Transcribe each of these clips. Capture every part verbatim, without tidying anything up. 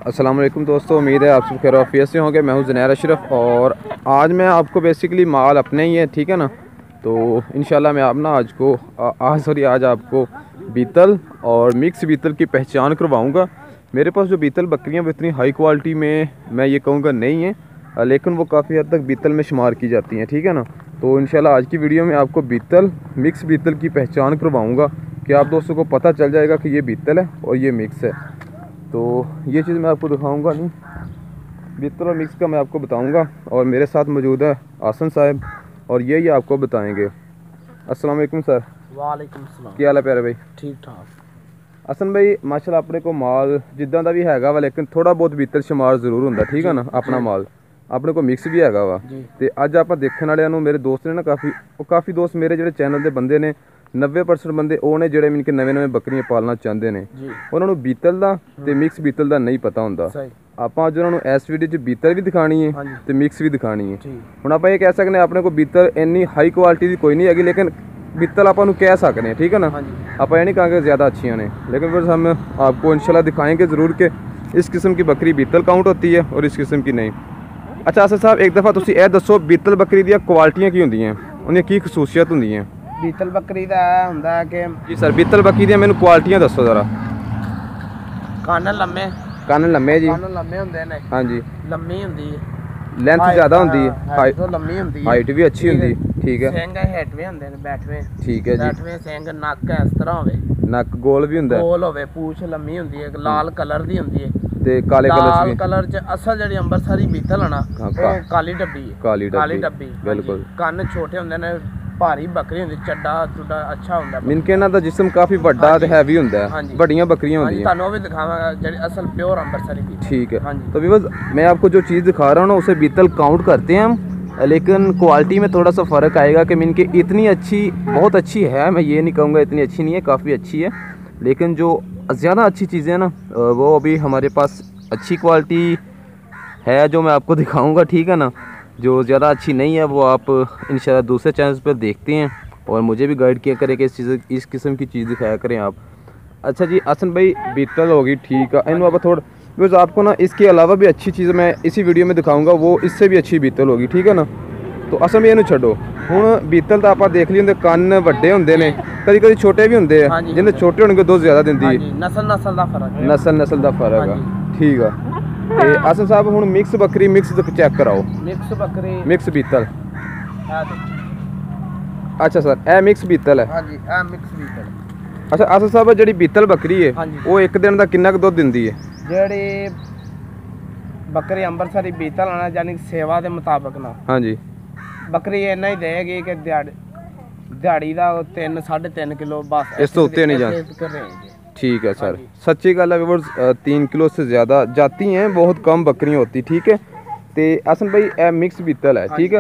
अस्सलाम वालेकुम दोस्तों, उम्मीद है आप सब खैर आफियत से होंगे। मैं हूं ज़ुनैर अशरफ और आज मैं आपको बेसिकली माल अपने ही है, ठीक है ना। तो इंशाल्लाह मैं आप ना आज को आज सॉरी आज आपको बीतल और मिक्स बीतल की पहचान करवाऊंगा। मेरे पास जो बीतल बकरियां वो इतनी हाई क्वालिटी में मैं ये कहूँगा नहीं है, लेकिन वो काफ़ी हद तक बीतल में शुमार की जाती हैं, ठीक है ना। तो इंशाल्लाह आज की वीडियो में आपको बीतल मिक्स बीतल की पहचान करवाऊँगा कि आप दोस्तों को पता चल जाएगा कि ये बीतल है और ये मिक्स है। तो ये चीज़ मैं आपको दिखाऊंगा नहीं, बीतल और मिक्स का मैं आपको बताऊंगा। और मेरे साथ मौजूद है आसन साहब और ये ही आपको बताएंगे। अस्सलाम वालेकुम सर। वालेकुम सलाम। क्या हाल है प्यारे भाई? ठीक ठाक। असन भाई माशाल्लाह अपने को माल जिदा का भी हैगा वा, लेकिन थोड़ा बहुत बीतल शुमार जरूर होंगे, ठीक है ना। अपना माल अपने को मिक्स भी हैगा वा। तो अज आप देखने वाले मेरे दोस्त ने ना काफ़ी काफ़ी दोस्त मेरे जो चैनल के बंदे ने नब्बे परसेंट बंदे वो ने जोड़े मीन के नवे नवे बकरियां पालना चाहते हैं, उन्होंने बीतल का ते मिक्स बीतल का नहीं पता होंदा। आप अज उन्होंने इस वीडियो च बीतल भी दिखानी है ते मिक्स भी दिखानी है। हुण आप ये कह सकते हैं अपने को बीतल इन्नी हाई क्वालिटी की कोई नहीं हैगी, लेकिन बीतल आप कह सकते हैं, ठीक है ना। आप ये नहीं कहेंगे ज़्यादा अच्छी ने, लेकिन फिर हम आपको इंशाल्लाह दिखाएंगे ज़रूर कि इस किस्म की बकरी बीतल काउंट होती है और इस किस्म की नहीं। अच्छा असद साहब एक दफ़ा तुसीं यह दसो बीतल बकरी दी क्वालिटियां की होंदियां, उन्हें की खसूसियत होंदियां? बीतल बकरी का हुंदा है कि जी सर, बीतल बकरी दी मैनू क्वालिटियां दसो जरा। कान लम्मे कान लम्मे जी, कान लम्मे हुंदे ने। हाँ जी, लम्मी हुंदी है, लेंथ ज़्यादा होंदी है, हाइट तो लम्मी हुंदी है, हाइट भी अच्छी होंदी, ठीक है। सिंग हेठवे हुंदे ने, बैठवे, ठीक है जी। बैठवे सिंग, नक इस तरह होवे, नक गोल भी हुंदा है, गोल होवे, पूछ लम्मी हुंदी है, लाल कलर दी हुंदी है ते काले कलर लाल च कलर च असल जेहड़ी अंबरसरी बीतल है ना वो काली डब्बी है। काली काली डब्बी बिल्कुल। कन्न छोटे हुंदे ने, भारी बकरी हुंदी, चड्डा चुड्डा अच्छा हुंदा। मीन के इन्हां दा जिस्म काफ़ी बड़ा ते हैवी हुंदा है, बड़ियां बकरियां होंदियां। ਤੁਹਾਨੂੰ ਵੀ ਦਿਖਾਵਾਂਗਾ ਜਿਹੜੀ असल प्योर अंबरसरी की। ठीक है। तो व्यूअर्स मैं आपको जो चीज़ दिखा रहा हूँ ना उसे बीतल काउंट करते हैं हम, लेकिन क्वालिटी में थोड़ा सा फ़र्क आएगा कि मीन के इतनी अच्छी बहुत अच्छी है, मैं ये नहीं कहूँगा इतनी अच्छी नहीं है, काफ़ी अच्छी है। लेकिन जो ज़्यादा अच्छी चीज़ें हैं ना वो अभी हमारे पास अच्छी क्वालिटी है जो मैं आपको दिखाऊंगा, ठीक है ना। जो ज़्यादा अच्छी नहीं है वो आप इंशाल्लाह दूसरे चैनल पर देखते हैं और मुझे भी गाइड किया करें कि इस चीज़ इस किस्म की चीज़ दिखाया करें आप। अच्छा जी असन भाई बीतल होगी, ठीक है। इन आप थोड़ा बस आपको ना इसके अलावा भी अच्छी चीज़ मैं इसी वीडियो में दिखाऊंगा, वो इससे भी अच्छी बीतल होगी, ठीक है ना। तो असन भी इनू छड्डो हुण बीतल तो आप देख ली कन्न वड्डे हुंदे ने, कभी कभी छोटे भी होंगे, जिन्हें छोटे होने दुध ज़्यादा दिंदी है, नस्ल नस्ल का फर्क है, नस्ल नस्ल का फर्क है, ठीक है। ते असन साहब हुण मिक्स बकरी मिक्स चेक कराओ, मिक्स बकरी मिक्स बीतल। अच्छा सर ए मिक्स बीतल है? हाँ जी ए मिक्स बीतल। अच्छा असन साहब जी बीतल बकरी है वो एक दिन का कितना दुध दिंदी है? जी बकरी अंबरसरी बीतल है ना, यानी सेवा के मुताबिक ना, हाँ जी, बकरी इन्ना ही देगी कि दिहाड़ी दिहाड़ी का तीन साढ़े तीन किलो बस, इस तो उत्ते नहीं जाती। ठीक है सर, सच्ची गल है व्यूअर्स, तीन किलो से ज़्यादा जाती हैं, बहुत कम बकरियां होती, ठीक है। तो असन भाई ए मिक्स बीतल है, ठीक है।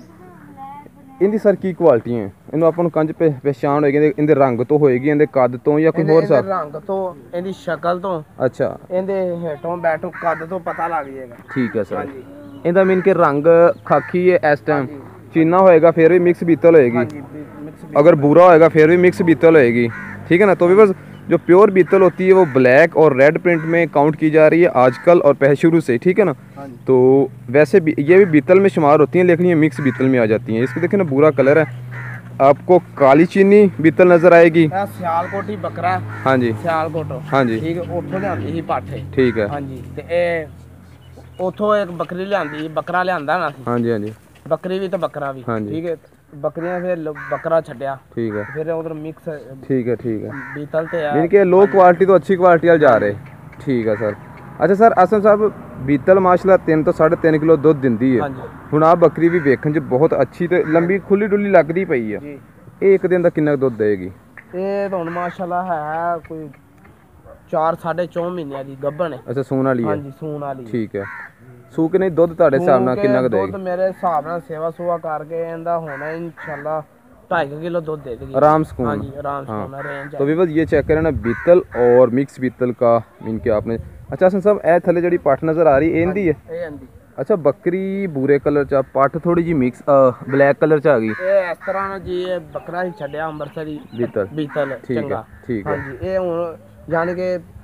इनकी सर की क्वालिटी है, इन्हों अपन कंज पे पहचान होगी, इनके रंग तो होएगी, इनके कद तो या कोई होर सा रंग तो, इनकी शक्ल तो, अच्छा इनके हेठों बैठों कद तो पता लग जाएगा, ठीक है सर। इनका मीन के रंग खाकी है इस टाइम, चीना होएगा फिर भी मिक्स बीतल होएगी, अगर भूरा होएगा फिर भी मिक्स बीतल होएगी, ठीक है ना। तो भी बस जो प्योर बीतल होती है वो ब्लैक और रेड प्रिंट में काउंट की जा रही है आजकल और पहले शुरू से, ठीक है ना। तो वैसे भी ये भी बीतल में शुमार होती हैं, लेकिन ये मिक्स बीतल में आ जाती हैं। इसको देखें ना, बुरा कलर है, आपको काली चीनी बीतल नजर आएगी। सियालकोटी बकरा, हाँ जी सियालकोट, हाँ जी, ठीक है, उठो लियांदी ही पाठे, ठीक है, हाँ जी। ते ए उठो एक बकरी लियांदी, बकरा लियांदा ना, हाँ जी, हाँ जी, बकरी भी तो बकरा भी, हाँ जी, ठीक है। बकरियां फिर बकरा छड्या, ठीक है, फिर उधर मिक्स, ठीक है, ठीक है, बीतल ते यार इनके लो क्वालिटी तो अच्छी क्वालिटी वाल जा रहे, ठीक है सर। अच्छा सर असम साहब बीतल माशाल्लाह तीन तो साढ़े तीन किलो दुध दिंदी है, हुण आ बकरी भी वेखण च बहुत अच्छी ते लंबी खुली डुली लगदी पई है, ये एक दिन दा कितना दुध देगी? ये तो हुण माशाल्लाह है कोई चार साढ़े चौ महीने दी गब्बन है। अच्छा सून वाली है? हाँ जी सून वाली, ठीक है। सू के नहीं दुध ਤੁਹਾਡੇ ਹਿਸਾਬ ਨਾਲ ਕਿੰਨਾ ਕੁ ਦੇਗੀ? ਦੁੱਧ ਮੇਰੇ ਹਿਸਾਬ ਨਾਲ ਸੇਵਾ ਸੁਵਾ ਕਰਕੇ ਇਹਦਾ ਹੋਣਾ इंशाल्लाह ढाई किलो दूध दे देगी, आराम सुकून। हाँ जी आराम सुकून रेंज। तो भी बस ये चेक करें ना बीतल और मिक्स बीतल का मीन के आपने। अच्छा हसन साहब ए थले जड़ी पट नजर आ रही एंदी है? ए एंदी। अच्छा बकरी भूरे कलर च पट थोड़ी जी मिक्स ब्लैक कलर च आ गई, ए इस तरह ना जी ये बकरा ही छड्या अंबरसरी बीतल बीतल, ठीक है, ठीक है। हां जी ए हुन यानी कि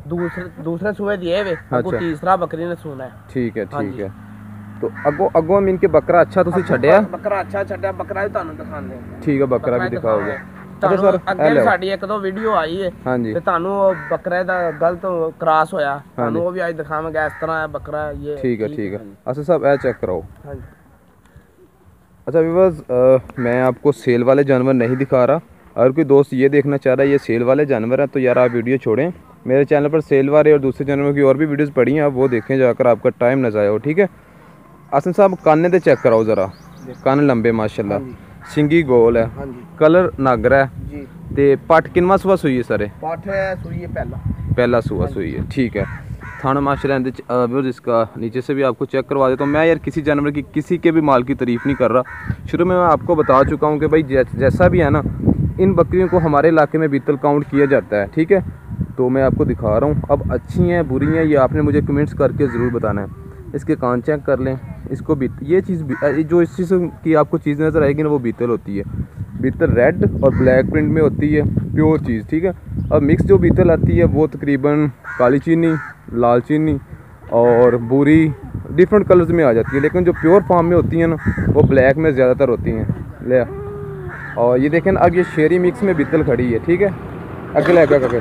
दूसरे दूसरे सूए दिए वे अच्छा। तीसरा बकरी ने सूना है। ठीक है ठीक है। तो अगो अगो मीन के बकरा अच्छा तुसी छड्या? बकरा अच्छा छड्या, बकरा भी तानू दिखांदे। ठीक है, बकरा भी दिखाओगे। अच्छा सर, अगे साडी एक दो वीडियो आई है हां जी, ते तानू बकरे दा गलत क्रॉस होया, तानू वो भी आज दिखावांगे इस तरह है बकरा ये। ठीक है ठीक है। अच्छा साहब ए चेक कराओ। हां जी। अच्छा व्यूअर्स, मैं आपको सेल वाले जानवर नहीं दिखा रहा। अगर कोई दोस्त ये देखना चाह रहा है ये सेल वाले जानवर हैं तो यार आप वीडियो छोड़ें। मेरे चैनल पर सेल वाले और दूसरे जानवरों की और भी वीडियोस पड़ी हैं, आप वो देखें जाकर, आपका टाइम न ज़ाया हो। ठीक है। असन साहब काने ते चेक कराओ ज़रा, कान लंबे माशाल्लाह, सिंगी गोल है, कलर नागरा है ते पट किनवा सुआ सुई है सर? पट है सुई है पहला पहला सुआ सुई है। ठीक है। थाना माशाल्लाह इसका नीचे से भी आपको चेक करवा देता हूँ। मैं यार किसी जानवर की किसी के भी माल की तारीफ़ नहीं कर रहा। शुरू में मैं आपको बता चुका हूँ कि भाई जैसा भी है ना, इन बकरियों को हमारे इलाके में बीतल काउंट किया जाता है। ठीक है। तो मैं आपको दिखा रहा हूँ। अब अच्छी हैं बुरी हैं ये आपने मुझे कमेंट्स करके ज़रूर बताना है। इसके कान चेक कर लें, इसको बीत ये चीज़ जो इस चीज़ की आपको चीज़ नज़र आएगी ना वो बीतल होती है। बीतल रेड और ब्लैक प्रिंट में होती है, प्योर चीज़। ठीक है। अब मिक्स जो बीतल आती है वो तकरीबन काली चीनी, लाल चीनी और बुरी डिफरेंट कलर्स में आ जाती है, लेकिन जो प्योर फॉर्म में होती हैं ना वो ब्लैक में ज़्यादातर होती हैं। ले और ये देखें अब ये शेरी मिक्स में बीतल खड़ी है। ठीक है। अगले अगले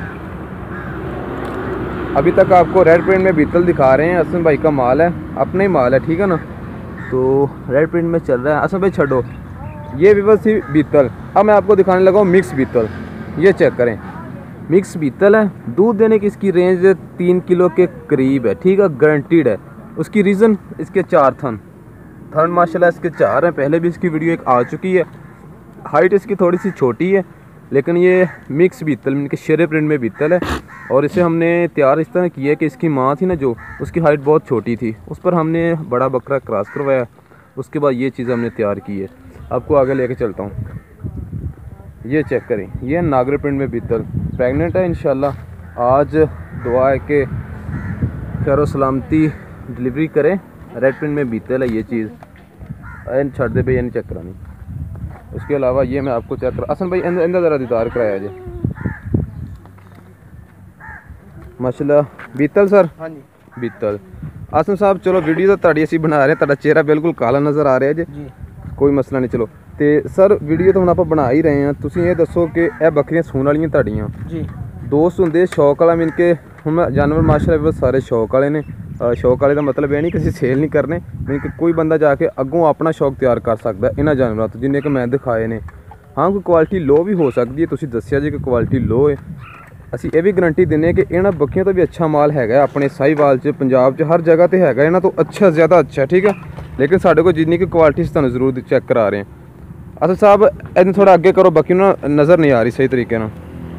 अभी तक आपको रेड प्रिंट में बीतल दिखा रहे हैं। असम भाई का माल है, अपना ही माल है। ठीक है ना। तो रेड प्रिंट में चल रहा है। असम भाई छोड़ो ये विवस ही बीतल। अब मैं आपको दिखाने लगा हूँ मिक्स बीतल। ये चेक करें, मिक्स बीतल है। दूध देने की इसकी रेंज तीन किलो के करीब है। ठीक है, गारंटीड है। उसकी रीज़न इसके चार थन थन माशाल्लाह इसके चार हैं। पहले भी इसकी वीडियो एक आ चुकी है। हाइट इसकी थोड़ी सी छोटी है, लेकिन ये मिक्स बीतल इनके शेरे प्रिंट में बीतल है। और इसे हमने तैयार इस तरह किया है कि इसकी माँ थी ना जो, उसकी हाइट बहुत छोटी थी, उस पर हमने बड़ा बकरा क्रॉस करवाया। उसके बाद ये चीज़ हमने तैयार की है। आपको आगे लेके चलता हूँ। ये चेक करें, ये नागरे प्रिंट में बीतल प्रेग्नेंट है इंशाल्लाह। आज दुआ है कि खैर सलामती डिलीवरी करें। रेड प्रिंट में बीतल है ये चीज़। इन छड़ दे भाई, नहीं चेक करानी। उसके अलावा ये मैं आपको चेक करा असन भाई इंदा ज़रा दीदार कराया जी माशाल्लाह। बीतल सर? हाँ जी बीतल। आसम साहब चलो वीडियो तो ताड़ी असी बना रहे हैं, ताड़ा चेहरा बिल्कुल काला नज़र आ रहा है जी, जी। कोई मसला नहीं। चलो तो सर वीडियो तो हम आप बना ही रहे हैं। तुसीं ये दसो कि यह बकरियां सून वालियां ताड़ियां जी दोस्त होंगे शौक वाला मीन के हम जानवर माशाल्लाह सारे शौक वाले ने। शौक वाले का मतलब यह नहीं कि सेल नहीं करने, मीन कि कोई बंदा जाके अगों अपना शौक तैयार कर सकता है इन्होंने जानवरों तो जिन्हें कि मैं दिखाए ने। हाँ कोई क्वालिटी लो भी हो सकती है, तुसीं दस्सिया जी कि क्वालिटी लो है। असी ये भी गारंटी देने कि इन्होंने बकरियों तो भी अच्छा माल है अपने साहिवाल च पंजाब च हर जगह तो है इन्हों तो अच्छा ज़्यादा अच्छा। ठीक है। लेकिन साढ़े को जिन्नी की क्वालिटी तुहानूं जरूर चेक करा रहे हैं। अच्छा साहब इन थोड़ा अगे करो, बकरी ना नज़र नहीं आ रही सही तरीके ना।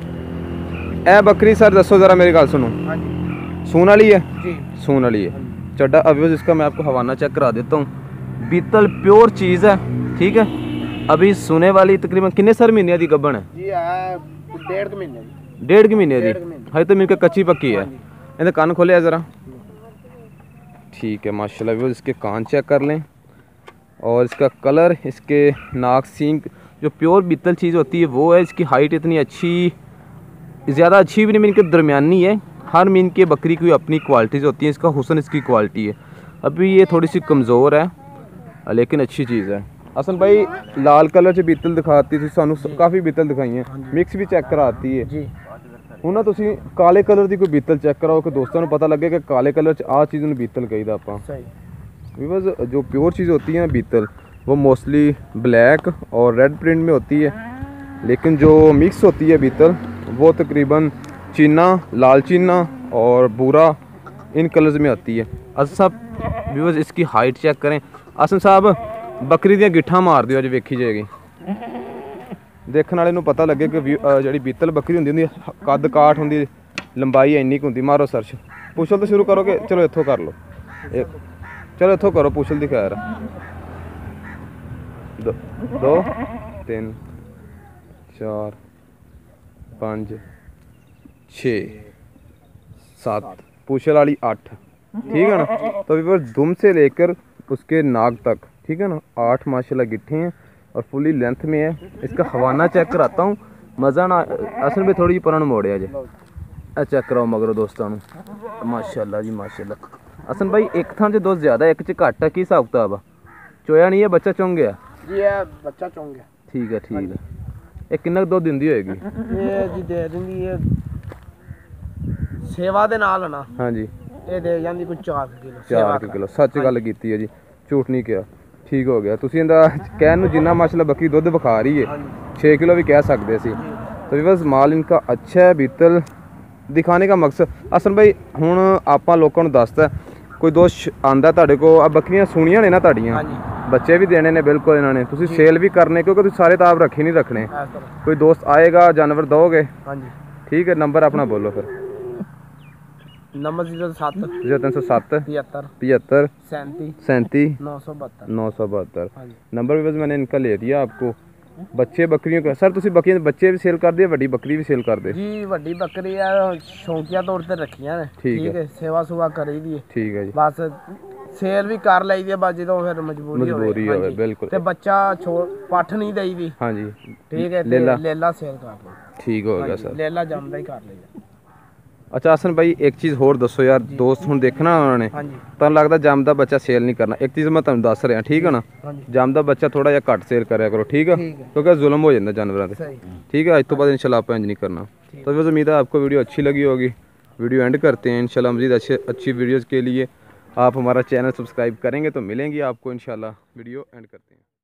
ए बकरी सर दसो ज़रा मेरी गल सुनो। हाँ जी सून वाली है जी, सून वाली है। चड्डा अभी इसका मैं आपको हवाना चेक करा देता हूँ। बीतल प्योर चीज़ है। ठीक है। अभी सोने वाली तकरीबन किन्ने सर महीने की गब्बन है जी? डेढ़ महीने डेढ़ के महीने की हाई तो मिलकर कच्ची पक्की है। इन्हें कान खोले ज़रा। ठीक है माशाल्लाह। वो इसके कान चेक कर लें और इसका कलर, इसके नाक, सींग जो प्योर बीतल चीज़ होती है वो है। इसकी हाइट इतनी अच्छी, ज़्यादा अच्छी भी नहीं, मीन के दरमियानी है। हर मीन के बकरी की अपनी क्वालिटीज़ होती हैं। इसका हुस्न इसकी क्वालिटी है। अभी ये थोड़ी सी कमज़ोर है लेकिन अच्छी चीज़ है। असल भाई लाल कलर से बीतल दिखाती थी सानू, काफ़ी बीतल दिखाई हैं। मिक्स भी चेक कराती है जी। हूँ ना तुसी काले कलर की कोई बीतल चेक कराओ कि दोस्तों को पता लगे कि काले कलर च आ चीज़ बीतल कही आप। बिकॉज जो प्योर चीज़ होती है बीतल वो मोस्टली ब्लैक और रेड प्रिंट में होती है, लेकिन जो मिक्स होती है बीतल वो तकरीबन चीना, लाल चीना और भूरा इन कलर्स में आती है। असम साहब बिकॉज इसकी हाइट चेक करें। असम साहब बकरी दी गिट्ठा मार दियो अज वेखी जाएगी, देखने वाले पता लगे कि जी बीतल बकरी होंगी कद काठ होंगी, लंबाई इन्नी होंगी। मारो सर्च, पुछल तो शुरू करो कि चलो इत्थों कर लो, एक चलो इत्थों करो पुछल दी खैर। दो, दो तीन चार पाँच छे सात, पुछल वाली आठ। ठीक है ना। तो अभी दुम से लेकर उसके नाक तक, ठीक है ना, आठ माशाल्लाह गिट्ठे हैं और फुली लेंथ में है। इसका हवाना चेक कराता हूँ, मज़ा ना असल में थोड़ी पुराना मोड़ है जी। चेक कराओ मगरो दोस्तों माशाल्लाह जी माशाल्लाह। हसन भाई एक थां च दोस्त ज़्यादा एक च घट है, की हिसाब किताब आ? चोया नहीं है, बच्चा चुंग गया जी, ये बच्चा चुंग गया। ठीक है ठीक है। ये कितना दुध दिंदी होएगी? ये जी दे दिंदी है सेवा दे नाल ना। हाँ जी, ये दे जांदी कोई चार किलो। चार किलो सच गल कीती है जी, झूठ नहीं किया। ठीक हो गया। तुसीं इंदा कहन नूं जिन्ना माशाल्लाह बकरी दुध विखा रही है छे किलो भी कह सकते सी। तो बस माल इनका अच्छा है। बीतल दिखाने का मकसद हसन भाई हुण आपां लोकां नूं दसदा कोई दोस्त आंदा तुहाडे कोल, आ बकरियां सुणियां ने ना तुहाडियां, बच्चे भी देने ने बिल्कुल इन्होंने, तुसीं सेल भी करने क्योंकि तुसीं सारे ताब रखे नहीं रखने। कोई दोस्त आएगा जानवर दोगे? ठीक है, नंबर अपना बोलो फिर। नंबर जीरो सत्त जीरो तीन सौ सत्त पचहत्तर पचहत्तर सैंती सैंती नौ सौ बहत्तर नौ सौ बहत्तर। नंबर भी बस मैंने इनका ले दिया आपको। बच्चे बकरियों का सर तुसी बकरियां बच्चे भी सेल कर दिए, बड़ी बकरी भी सेल कर दे? जी वड्डी बकरी है शौकिया तौर ते रखियां ने। ठीक है, सेवा सुवा करी दी है। ठीक है जी, बस सेल भी कर ਲਈ ਦੀ ਹੈ ਬਾਜੀ ਤੋਂ ਫਿਰ ਮਜਬੂਰੀ ਹੋਵੇ। ਮਜਬੂਰੀ ਹੋਵੇ ਬਿਲਕੁਲ। ਤੇ ਬੱਚਾ ਛੋੜ ਪੱਠ ਨਹੀਂ ਦੇਈ ਦੀ। ਹਾਂਜੀ ਠੀਕ ਹੈ, ਤੇ ਲੇਲਾ ਸੇਲ ਕਰ ਲਓ। ਠੀਕ ਹੋ ਗਿਆ ਸਰ, ਲੇਲਾ ਜੰਮਦਾ ਹੀ ਕਰ ਲਈਦਾ। अच्छा हसन भाई एक चीज़ होर दसो यार, दोस्त हुण देखना उन्होंने तुहानूं लगदा जमदा बच्चा सेल नहीं करना। एक चीज़ मैं तुहानूं दस रहा, ठीक है ना, जमदा बच्चा थोड़ा जिहा घट सेल करा करो, ठीक है, क्योंकि जुल्म हो जाता जानवरों से। ठीक है, अज तो बाद इंशाल्लाह आप इंज नहीं करना। तो बस उम्मीद है आपको वीडियो अच्छी लगी होगी। वीडियो एंड करते हैं इंशाल्लाह। मज़ीद अच्छे अच्छी वीडियोज़ के लिए आप हमारा चैनल सब्सक्राइब करेंगे तो मिलेंगी आपको इंशाल्लाह। वीडियो एंड करते हैं।